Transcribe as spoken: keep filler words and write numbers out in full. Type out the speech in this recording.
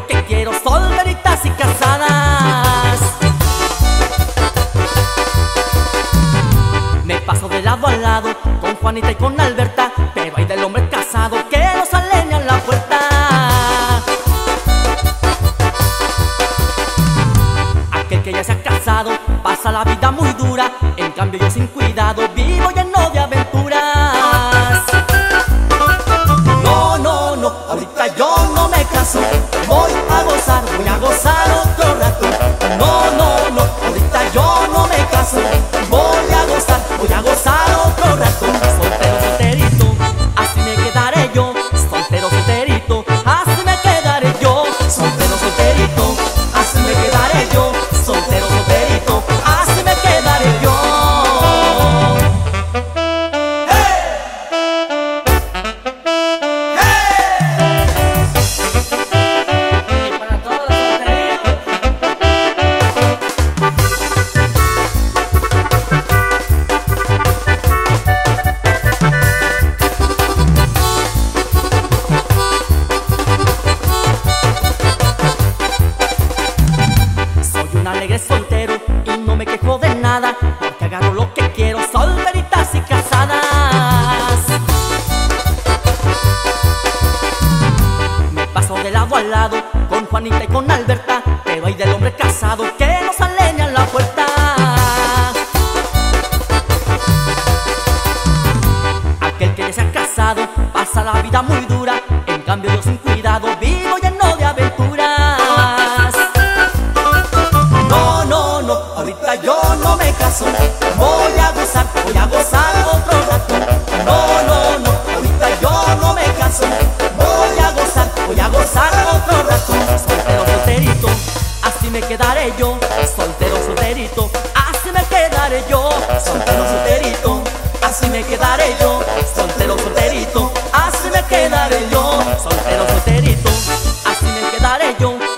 que quiero, solteritas y casadas. Me paso de lado a lado con Juanita y con Alberta, pero hay del hombre casado que no sale ni a la puerta. Aquel que ya se ha casado pasa la vida muy dura, en cambio yo sin cuidado vivo lleno de aventuras. No, no, no, ahorita yo no me caso, voy a gozar, voy a gozar otro rato. No, no, no, ahorita yo no me caso, voy a gozar, voy a gozar otro rato. Soltero, solterito, así me quedaré yo. Soltero, solterito, así me quedaré yo. Soltero, solterito, así me quedaré yo. Soltero, solterito, así me quedaré yo. Alegre soltero y no me quejo de nada, porque agarro lo que quiero, solteritas y casadas. Me paso de lado a lado con Juanita y con Alberta, pero hay del hombre casado que no sale ni a la puerta. Aquel que ya se ha casado pasa la vida muy dura, en cambio yo sin cuidado vivo lleno de aventuras. Ahorita yo no me caso, voy a gozar, voy a gozar otro rato. No, no, no, ahorita yo no me caso, voy a gozar, voy a gozar otro rato. Soltero, solterito, así me quedaré yo. Soltero, solterito, así me quedaré yo. Soltero, solterito, así me quedaré yo. Soltero, solterito, así me quedaré yo. Soltero, solterito, así me quedaré yo.